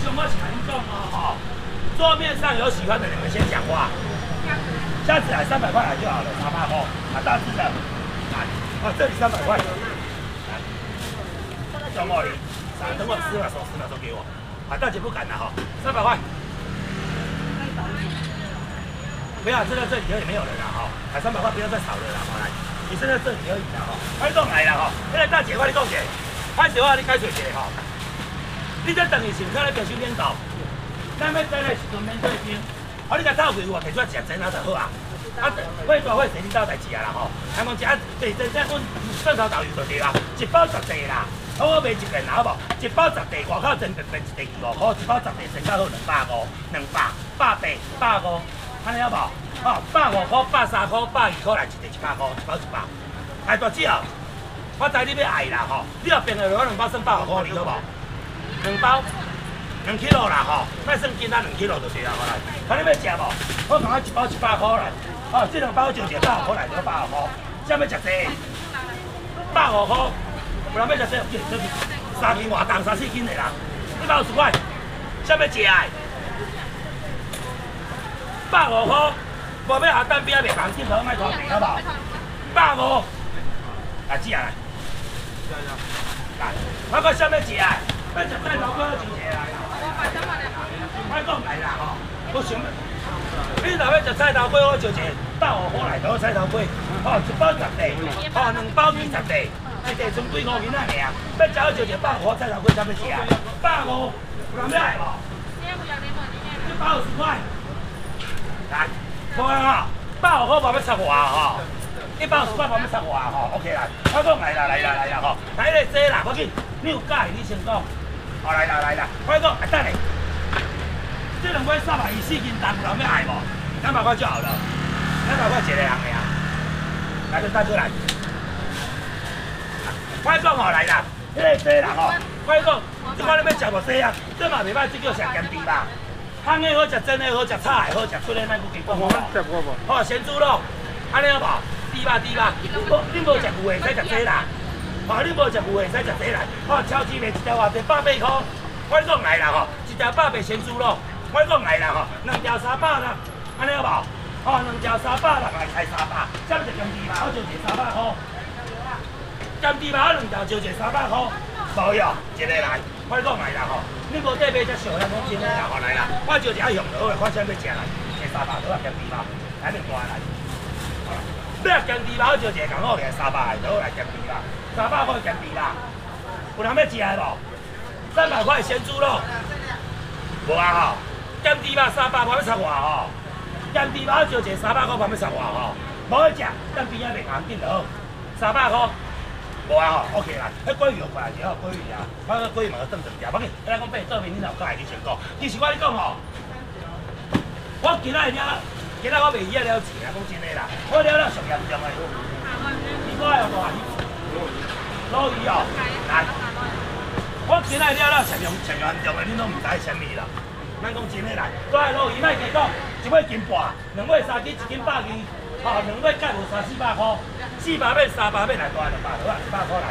兄，我请您讲哦，哈，桌面上有喜欢的，你们先讲话。虾子来300块来就好了，300块。啊，大只的，来，哦，这里300块。来，小茉莉，等我10秒钟给我。啊，大姐不敢了哈，300块。不要，这里有点没有人了哈，啊，300块不要再少了啦，好来，你剩在这里而已啦哈，快动来了哈，现在大姐快你讲者，歹势我你解释者哈。你这等于是可咧着手领导，咱要再来时阵免对兵，啊你甲走过有啊，摕出来食真啊就好啊。啊，会大会谁领导代志啊啦吼，还讲食地真正阮蒜头豆油就对啦，一包10地啦，好我卖一件好无？一包10地，外口真便便一地2块，一包10地真较好250，180，150，安尼好无？哦，150块、130块、120块来一地100块，一包100。哎，大姐哦，我知你要爱啦吼，你若变了我2包算150块哩好无？2包2 kg 啦吼，莫算斤仔2 kg 就对啦，好来。看你要食无？我讲我一包100块来，哦，这2包就100块来，就150块。啥要食这？150块，不然要食这3斤外重3、4斤的啦，150块。啥要食的？150块，无要下单边啊，袂放镜头，莫拖皮好无？150，来煮啊来。来，我讲啥要食的？要食菜头粿就一个来啦。快讲来啦吼！我想，你若要食菜头粿，我就一个150块来倒菜头粿，哦，一包10地，哦，2包20地，一地剩几5斤仔尔。要食就一个150块菜头粿，啥要食？150，有人要来无？150块。来，无啊吼，150块无要插外吼，150块无要插外吼 ，OK 啦。我讲来啦吼，来个坐啦，要紧，你有介意你先讲。哦，来啦，快讲，等下。这2杯320 4斤重，有人要爱无？200块就好了，200块一个人的啊。来，大哥来，快讲哦，来啦，迄个坐啦吼，快讲，即款你要食无这样，这嘛袂歹，这叫食咸猪肉。烘的好食，蒸的好食，炒的好食，出来卖佫几公。食过无？哦，咸猪肉，安尼好无？猪肉。你无食牛的，使食这啦。哦，你无食牛的，使食这啦。哦，超市卖一条偌济180块，我讲来啦吼，一条100咸猪肉，我讲来啦吼，2条300啦，安尼好无？哦，2条300啦，来开300，啥物就咸猪肉，我就一个300块。咸猪肉2条就一个300块，无哟，一个来，我讲来啦吼。你无底买只小，咱讲真诶啦，吼来啦，我就一下用就好诶，看啥要食来，一个300好啊，咸猪肉，来2大来。你若咸猪肉就一个共好个300来，就好来咸猪肉，300块咸猪肉，有人要食诶无？300块咸猪肉，无啊吼，咸猪肉300块要插外吼，咸猪肉就一个300块，无要插外吼，无要食，咱边仔卖红顶就好，300块。无啊吼 ，OK 啦，迄鲑鱼有过来就好，鲑鱼啊，我个鲑鱼嘛要炖成条，无紧，咱讲白做面，你若有介意你先讲。其实我跟你讲吼，我今仔我卖鱼仔了钱啊，讲真诶啦，我了上严重诶。你我用无啊？鲈鱼哦，来，我今仔了上严重诶，恁拢毋知啥物啦。咱讲真诶啦，跩鲈鱼莫加讲，一尾斤半，2尾3斤，1斤100斤，吼，2尾价无300-400块。400买300买来大200好啊，100块来。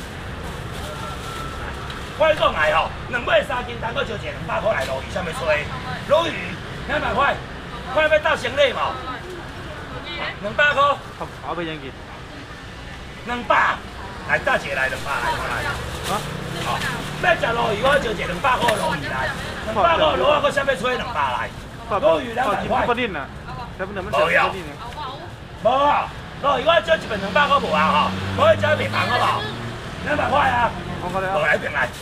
我讲来吼，2尾3斤，单个就一个200块来鲈鱼，啥物吹？鲈鱼200块，看要到成礼无？200块。好，要几斤？200，来大姐来200来，来。啊？好，要食鲈鱼，我就一个200块鲈鱼来，200块鲈鱼，我啥要吹200来？鲈鱼200块。无有。无啊。鲈鱼我做一份200块无啊吼，无去找面房好无？200块啊，无来平来。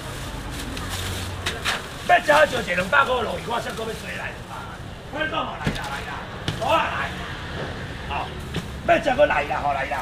要食就一200块鲈鱼，我啥个要做来200？我讲吼来啦，好啊来，哦，要食个来啦，吼来啦，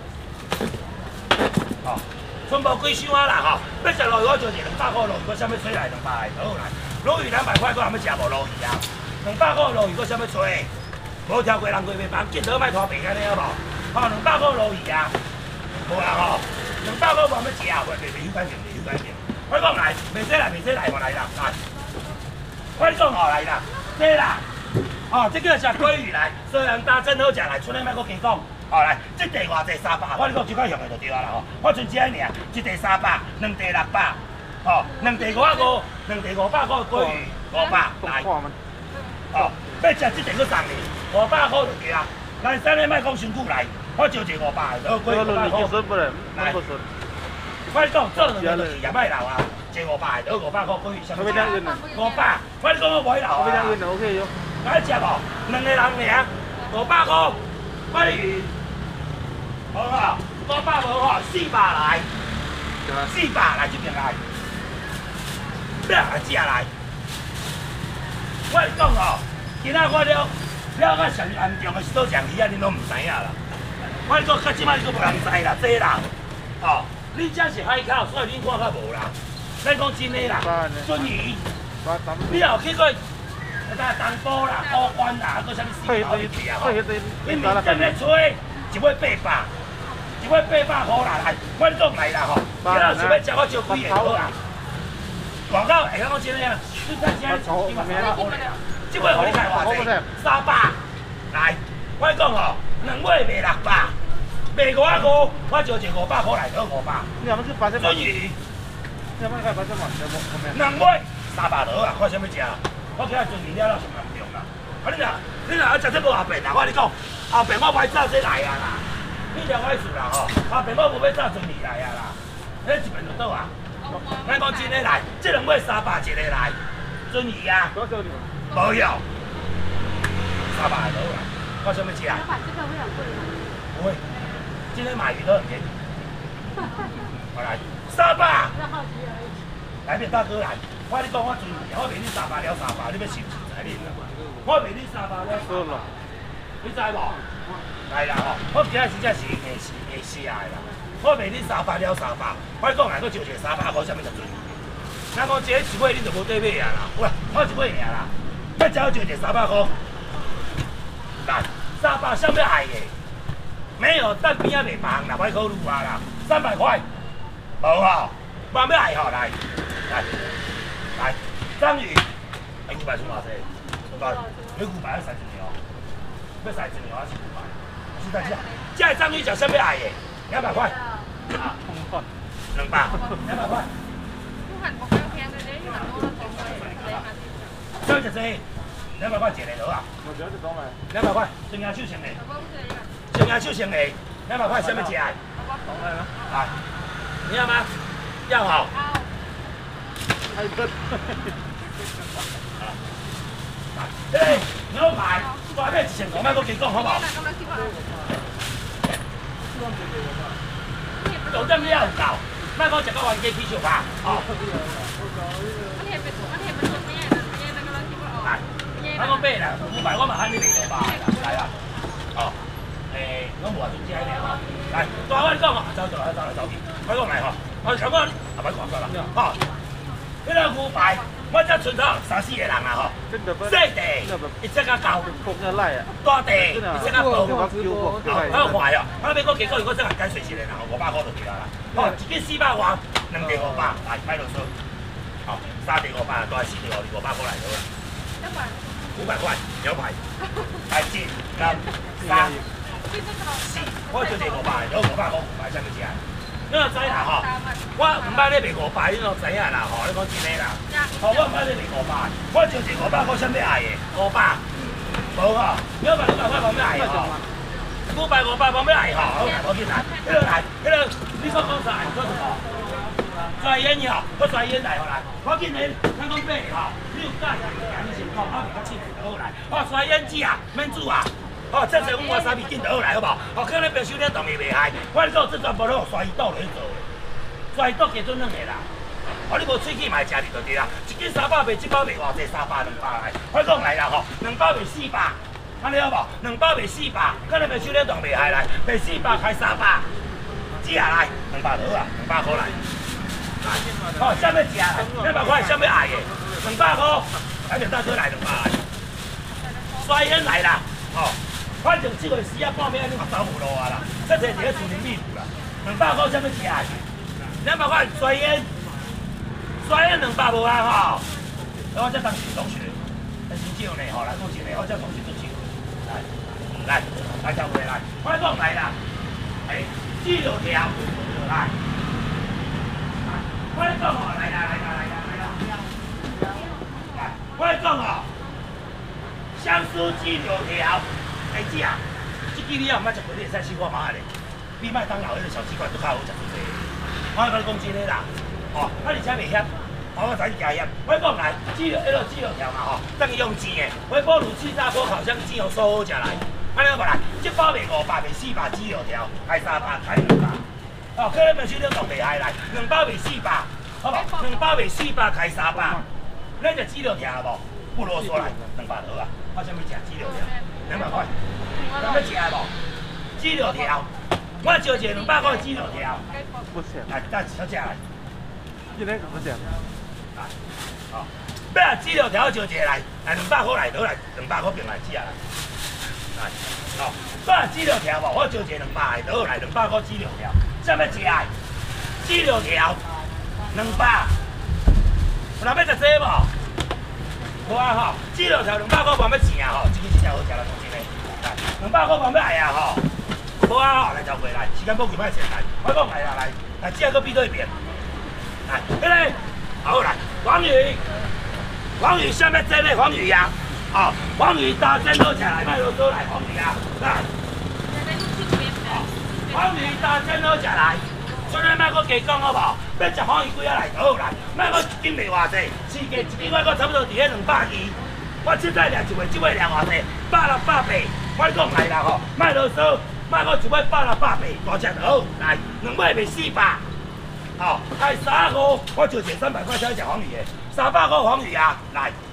哦，剩无几箱啊啦吼，要食鲈鱼我就一200块鲈鱼，我啥要做来200来就好来。鲈鱼200块，我还要食无鲈鱼啊？200块鲈鱼我啥要做？无挑过人过袂房，见到莫拖皮安尼好无？吼，200块鲈鱼啊，无啦吼，200块无要食啊，袂有干净。我讲来，袂使来，我来啦，来。我讲吼来啦，这啦，哦，这叫食鲑鱼来，虽然打真好食来，出来莫搁加讲，哦来，这地偌济300，我你讲即摆用的就对啊啦吼，我剩一个尔，一地300，2地600， 哦，两地550，两地500块鲑鱼，500来。哦，要食这地佫送你，500块就对啊。来，咱咧莫讲伤久来，我招一个500的，然后鲑鱼500块。来，我讲做两个就是也莫留啊，一个500的，然后500块鲑鱼啥物事？500，我讲我袂留啊。 OK 哟。 来食无？两个人尔，500块鲑鱼，好啊，500无吼，400来，400来这边来，要来食来。我讲哦，今仔我了到上严重的是倒上鱼啊，恁拢唔知影啦。我讲到即摆佫无人知啦，这啦，哦，恁这是海口，所以恁看较无啦。咱讲真诶啦，鳟鱼，你后去过？东坡啦、高官啦，搁啥物四头一条吼？你面正咧吹，一尾800，一尾800块啦，来，我讲来啦吼，今仔想要食我招几个好啦。广告会讲真诶啊，你看现在今嘛300块啦，这尾互你开偌济？300，来，我讲吼，2尾卖600，卖550，我招一500块来，得500。鳟鱼，2尾300多啊，看啥物食？我今仔鳟鱼了上严重啦！啊，你若要食这无后边啦，我跟你讲，后边我歹走这来啊啦！你了我意思啦吼，后边我无要走鳟鱼来啊啦，迄一边就倒啊！咱讲真诶来，这2尾300一个来，鳟鱼啊，无用，300多啦，我啥物食？不会，今天买鱼都很便宜。我来300，来面大哥来。我跟你讲，我鳟鱼，我卖你300了300，你要信唔信在恁啦？我卖你300了300，你知无？来啦吼，我今仔真正是会死啊啦！我卖你300了300，我讲来，佫招一个300块，啥物食鳟鱼？咱讲这一尾你就无得买啊啦，喂，我一尾尔啦，要只招一个300块。来，300啥物爱的？没有，但边仔卖别项啦，歹考虑啊啦，300块，无吼，慢要爱吼来，来，章鱼，牛排算偌济？你牛排要洗一条，要洗一条还是牛排？是在这，这章鱼食啥物爱的？200块。啊，200，200块。少一只，200块一个落啊。200块，真牙手成的，真牙手成的，200块啥物食？来，你要吗？要好。这个牛排大概1500，莫佮讲好无？重点你要有够，莫讲食到冤家起笑吧，哦。来，咱讲买啦，牛排我嘛喊你卖500啦，来啦，哦，我无话准遮个吼，来，大我你讲吼，走去，我讲来吼，我强我啊，别讲啦，吼。迄个牛排，我才剩到3、4个人啦吼。细地，一只较高；大地，一只较薄。好快哦！我要讲结果，如果真系减税钱的人，500块就对啦。哦，一斤400块，2地500，来买落去。哦，3地500，大4地500块来到啦。500块牛排，来1、2、3、4，我就这500，有500块500才去食。你若知啦吼，我唔捌咧卖500，你就知影啦吼。你讲真诶啦，吼我唔捌咧卖500，我就一500块，啥物爱的？500，无吼，你要买200块，冇咩爱吼。500冇咩爱吼，我紧来，迄个来，迄个你说讲啥？你说什么？拽烟吼，我拽烟来，好来，我紧来，咱讲买吼，你有价钱你先讲，我袂较亲好来，我拽烟机啊，免煮啊。哦，这阵我沙皮紧就好来，好无？哦，可能白收了冻也袂害。我讲这全部拢用刷鱼肚来做的，刷鱼肚加做软的啦。哦，你无喙齿嘛会食哩就对啦。一斤300卖，这包卖偌济？300、200来。我讲来啦吼，2包卖400，安尼好无？2包卖400，可能白收了冻袂害来，卖400开300，接下来200多啊，200块来。来，哦，啥物食？200块，啥物爱的？200块，还得大哥来200来。刷烟来啦，哦。反正这个时啊半暝你嘛走无路啊啦，这侪伫咧厝里秘鲁啦。200块啥物食？200块甩烟200无啊吼。我这当时同学，很少呢吼，来讲一个，我这同学都少。来交回来，快讲来啦！记6条，来，快讲吼，来。 司鸡6条，来食。这支你也毋捌食过，你会使试看卖咧。比麦当劳迄个小鸡块都较好食多济。我甲你讲真诶啦，哦，而且袂咸。 我才加盐，我讲来，鸡肉条嘛吼，等于用煎的。微波炉气炸锅烤箱煎油收好食来。安尼无来，这包卖500，卖400鸡肉条，开300，开200。哦，可能袂少了动袂害来，2包卖400，好无？2包卖400，开300。咱食鸡肉条无？不啰嗦来，200好啊。我想要食鸡肉条，200块。要食无？鸡肉条，我招一个200块的鸡肉条。不吃。来，再小食来。今天怎么讲？ 哦，要啊，鸡肉条招一个来，200块来，倒来200块平来吃来。来，哦，要啊鸡肉条无？我招一个200个，倒来200块鸡肉条。啥物食啊？鸡肉条200。有人要食这无？无啊吼，鸡肉条200块无要钱啊吼，这个真正好食啦，讲真诶。来，200块无要爱啊吼。无啊吼，来交过来，时间宝贵莫钱来。我讲来啊来，来这个比对面。来，迄个。 好来，黄鱼下面这类黄鱼呀，好，黄鱼大针都起来，卖多少来黄鱼啊？来，黄鱼大针都起来，所以卖个加讲好不好？要食黄鱼几啊来就好来，卖个一斤卖偌济，4斤1斤我差不多伫迄200斤，我凊彩量一尾，这尾量偌济，100、180，我讲来啦吼，卖啰嗦，卖个一尾100、180，大只就好，来，2尾卖400。 好，开3个，我就赚300块才食黄鱼的，300块黄鱼啊，来。